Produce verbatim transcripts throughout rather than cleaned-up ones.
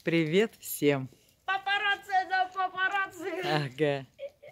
Привет всем. Папарацци, да, папарацци. Ага.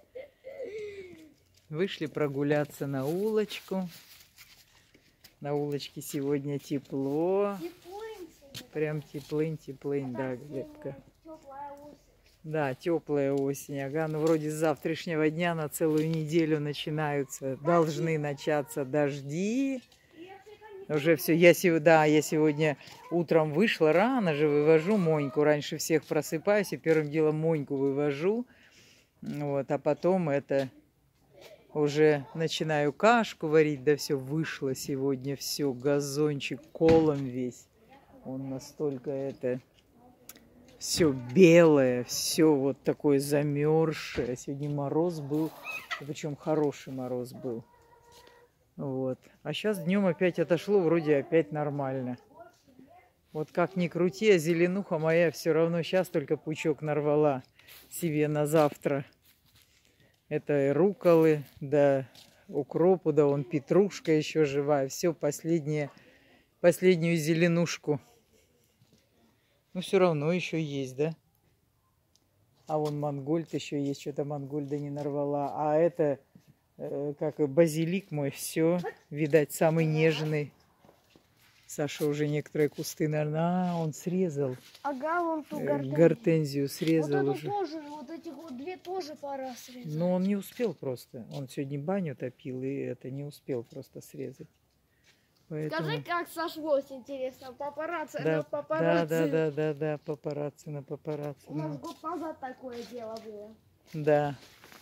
Вышли прогуляться на улочку. На улочке сегодня тепло. Прям теплынь-теплынь, да, Глебка. Да, теплая осень, ага. Ну, вроде с завтрашнего дня на целую неделю начинаются, должны начаться дожди. Уже все. Я сегодня, да, я сегодня утром вышла рано же, вывожу Моньку. Раньше всех просыпаюсь и первым делом Моньку вывожу. Вот, а потом это уже начинаю кашку варить. Да все, вышло сегодня все, газончик колом весь. Он настолько это... Все белое, все вот такое замерзшее. Сегодня мороз был, причем хороший мороз был. Вот. А сейчас днем опять отошло, вроде опять нормально. Вот как ни крути, а зеленуха моя все равно сейчас только пучок нарвала себе на завтра. Это рукколы, да укропу, да вон петрушка еще живая. Все, последнее, последнюю зеленушку. Ну, все равно еще есть, да? А вон мангольд еще есть, что-то мангольда не нарвала. А это, э, как базилик мой, все, видать, самый нежный. Саша уже некоторые кусты, наверное, а, он срезал. Ага, вон ту гортензию. гортензию срезал вот уже. Тоже, вот этих вот две тоже пора срезать. Но он не успел просто. Он сегодня баню топил, и это не успел просто срезать. Поэтому... Скажи, как сошлось, интересно, папарацци да, на папарацци. Да, да, да, да, да, папарацци на папарацци. У нас год назад такое дело было. Да.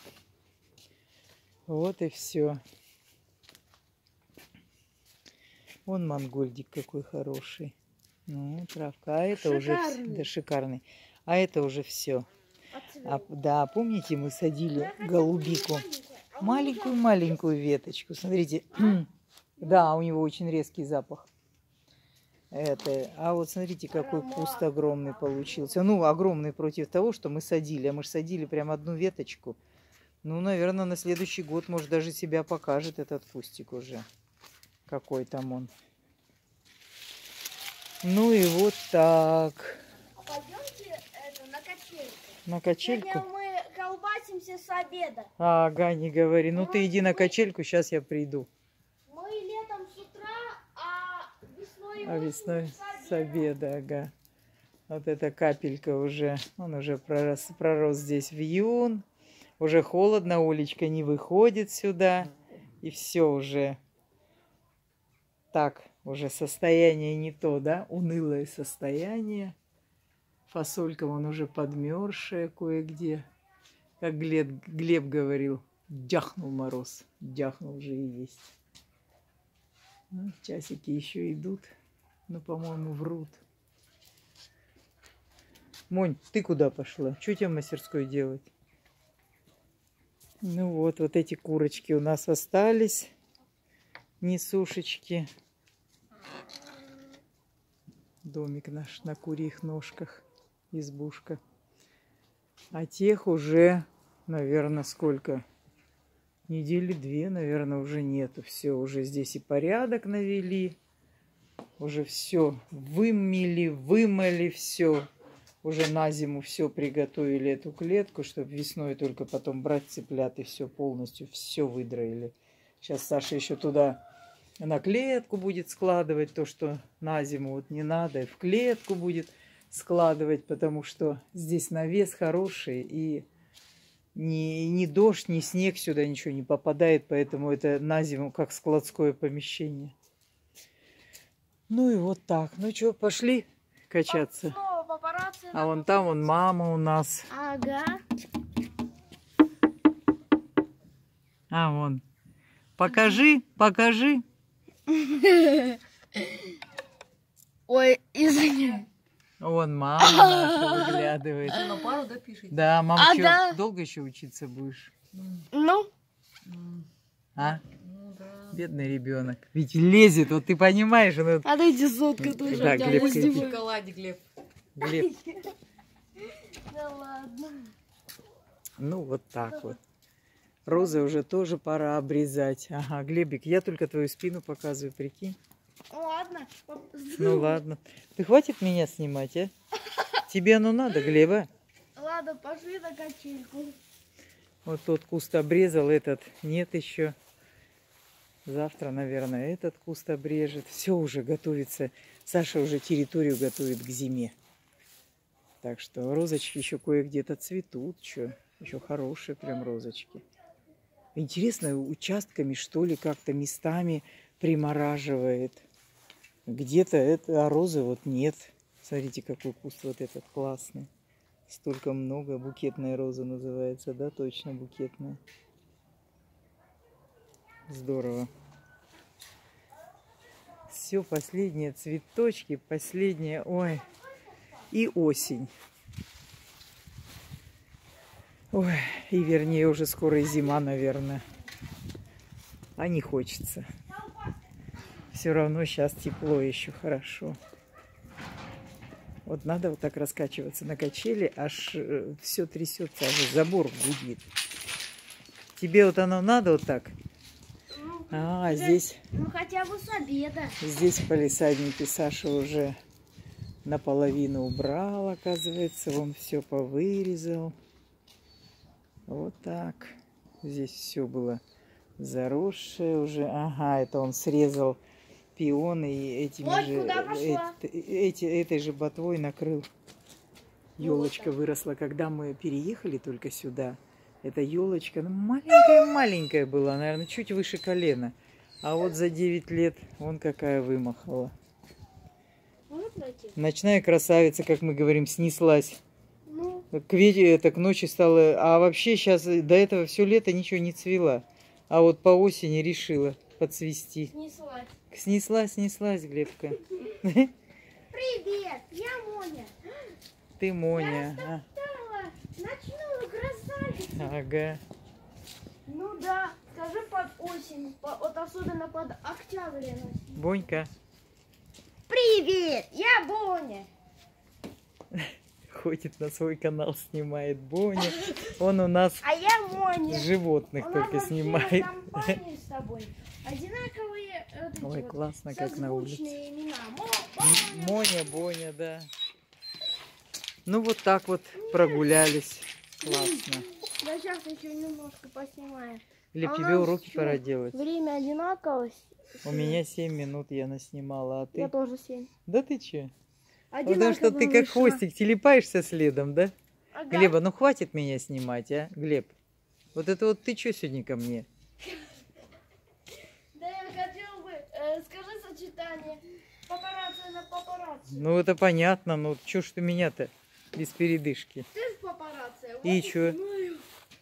Вот и все. Вон мангольдик какой хороший. Ну, травка. А это шикарный. Уже... Да, шикарный. А это уже все. А, да, помните, мы садили голубику? Маленькую-маленькую веточку. Смотрите. Да, у него очень резкий запах. Это, а вот смотрите, какой куст огромный получился. Ну, огромный против того, что мы садили. А мы же садили прям одну веточку. Ну, наверное, на следующий год, может, даже себя покажет этот кустик уже. Какой там он. Ну и вот так. А пойдемте это, на качельку. На качельку? Сегодня мы колбасимся с обеда. Ага, не говори. Ну, ты иди на качельку, сейчас я приду. А весной с обеда, ага. Вот эта капелька уже, он уже пророс, пророс здесь вьюн. Уже холодно, Олечка не выходит сюда. И все уже так, уже состояние не то, да? Унылое состояние. Фасолька вон уже подмерзшая кое-где. Как Глеб, Глеб говорил, дяхнул мороз. Дяхнул уже и есть. Ну, часики еще идут. Ну, по-моему, врут. Монь, ты куда пошла? Что тебе в мастерской делать? Ну вот, вот эти курочки у нас остались. Несушечки. Домик наш на курьих ножках. Избушка. А тех уже, наверное, сколько? Недели две, наверное, уже нету. Все, уже здесь и порядок навели. Уже все вымели, вымыли все. Уже на зиму все приготовили эту клетку, чтобы весной только потом брать цыплят и все полностью, все выдроили. Сейчас Саша еще туда на клетку будет складывать то, что на зиму вот не надо. И в клетку будет складывать, потому что здесь навес хороший. И ни, ни дождь, ни снег сюда ничего не попадает. Поэтому это на зиму как складское помещение. Ну и вот так. Ну что, пошли качаться. А вон там вон мама у нас. Ага. А вон. Покажи, покажи. Ой, извини. Вон мама наша выглядывает. На пару, да, пишите? Да, мама, А, чё, да. долго еще учиться будешь? Ну? А? Ну, да. Бедный ребенок. Ведь лезет, вот ты понимаешь. Он... А дайте сотку тоже. Да, Глеб, Пусти в шоколаде, Глеб. Глеб. Да ладно. Ну, вот так вот. Розы уже тоже пора обрезать. Ага, Глебик, я только твою спину показываю, прикинь. Ладно. Ну ладно. Ты хватит меня снимать, а? Тебе оно надо, Глеба? Ладно, пошли на качельку. Вот тот куст обрезал, этот нет еще. Завтра, наверное, этот куст обрежет. Все уже готовится. Саша уже территорию готовит к зиме. Так что розочки еще кое-где-то цветут. Что? Еще хорошие прям розочки. Интересно, участками, что ли, как-то местами примораживает. Где-то это, а розы вот нет. Смотрите, какой куст вот этот классный. Столько много. Букетная роза называется, да? Точно букетная. Здорово. Все, последние цветочки, последние, ой, и осень. Ой, и вернее уже скоро и зима, наверное. А не хочется. Все равно сейчас тепло еще хорошо. Вот надо вот так раскачиваться на качели, аж все трясется, аж забор гудит. Тебе вот оно надо вот так? А, здесь... Ну хотя бы с обеда. Здесь в палисаднике Саша уже наполовину убрал, оказывается. Он все повырезал. Вот так. Здесь все было заросшее уже. Ага, это он срезал пионы и этими Вот же, куда пошла. э, эти, этой же ботвой накрыл. Елочка Вот выросла, когда мы переехали только сюда. Эта елочка, ну, маленькая-маленькая была, наверное, чуть выше колена. А вот за девять лет вон какая вымахала. Может найти? Ночная красавица, как мы говорим, снеслась. Ну, К вечеру, это к ночи стало. А вообще сейчас до этого все лето ничего не цвела. А вот по осени решила подцвести. снеслась. Снеслась, снеслась, Глебка. Привет, я Моня. Ты Моня. а. Стала ночную красавицу. Ага. Ну да, скажи под осень, по- вот особенно под октябрь. я носила. Бонька. Привет, я Боня. Ходит на свой канал, снимает Боня. Он у нас А я Моня. животных У нас только вообще снимает. компания с тобой. Одинаковые вот эти Ой, вот классно, как на улице. созвучные имена. Мо- Моня, Боня, да. Ну вот так вот прогулялись. Классно. Да сейчас еще немножко поснимаем. Или А у тебе нас уроки чё, пора делать? Время одинаково. У меня семь минут я наснимала, а ты? Я тоже семь. Да ты че? Потому Одинаково что ты как вышло. хвостик телепаешься следом, да? Ага. Глеба, ну хватит меня снимать, а? Глеб, вот это вот ты что сегодня ко мне? Да я хотел бы, э, скажи сочетание. Папарацци на папарацци. Ну это понятно, ну чё ж ты меня-то без передышки? Ты ж папарацци. вот И чё? снимаю.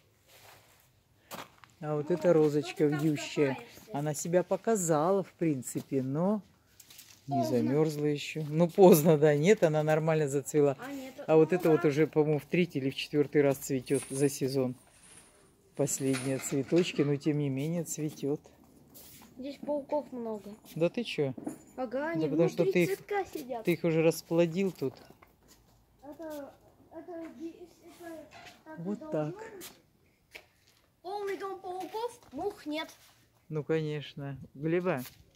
А вот Ну, эта розочка что ты там вьющая, копаешься? она себя показала, в принципе, но не Поздно. замерзла еще. Ну поздно, да, нет, она нормально зацвела. А, нет, А вот ну это вот да. уже, по-моему, в третий или в четвертый раз цветет за сезон. Последние цветочки, но тем не менее цветет. Здесь пауков много. Да ты чё? Ага, они потому что внутри ты их- цветка сидят. Ты их уже расплодил тут. Это, это, ди- это так и Вот должно так. быть. Полный дом пауков, мух нет. Ну, конечно. Глеба,